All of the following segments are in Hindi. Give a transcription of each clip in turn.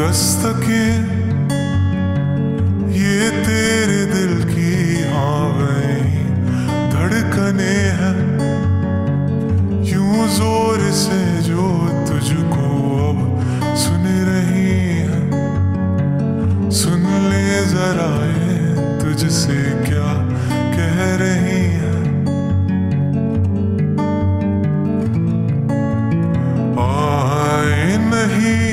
दस्तकें ये तेरे दिल की हाँ वही धड़कने हैं, यूं जोर से जो तुझको अब सुन रही है। सुन ले जरा ये तुझसे क्या कह रही है। आए नहीं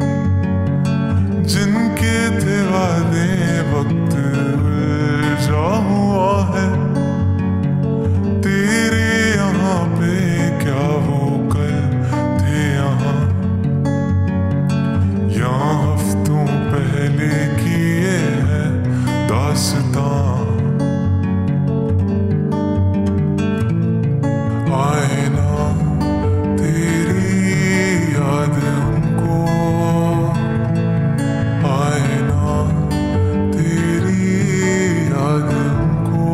जिनके थे वादे, वक्त उलझा हुआ है। तेरे यहाँ पे क्या वो कल थे यहाँ हफ्तों पहले की ये है दास्तां। आए ना तेरी याद उनको, आए ना तेरी याद उनको।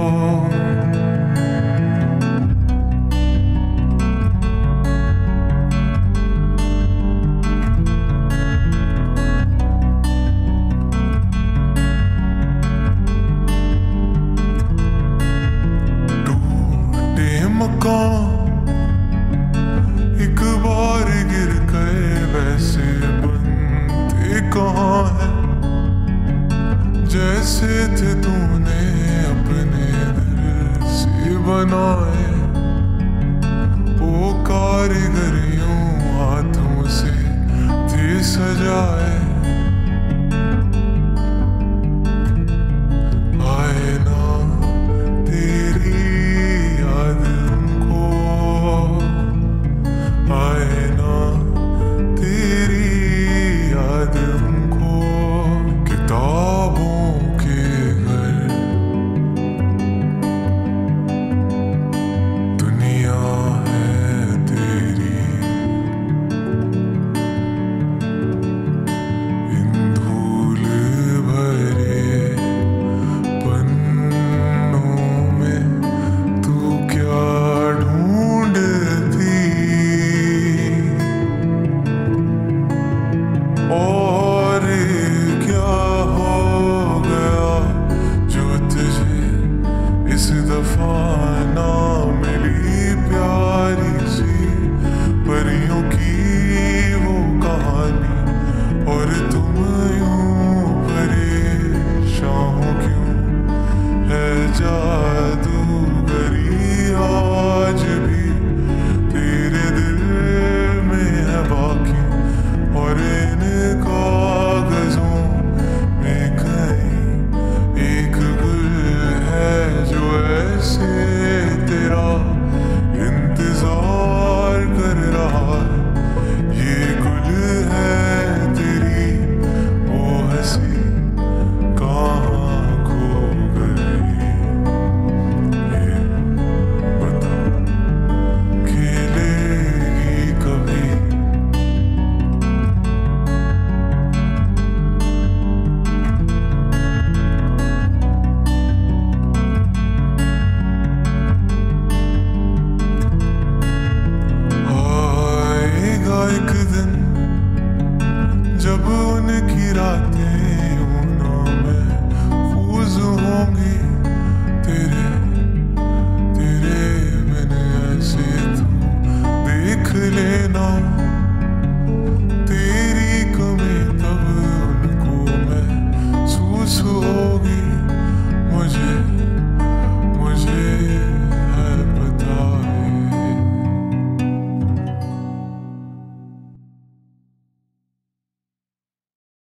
मकान एक बार गिर गए वैसे बनते कहाँ है, जैसे थे तूने अपने दिल से बनाए। वो कारीगरियों हाथों से थे सजाए। आए ना तेरी याद उनको, आए ना तेरी याद उनको। किताबों के घर दुनिया है तेरी, इन धूल भरे पन्नों में तू क्या ढूंढती। ओ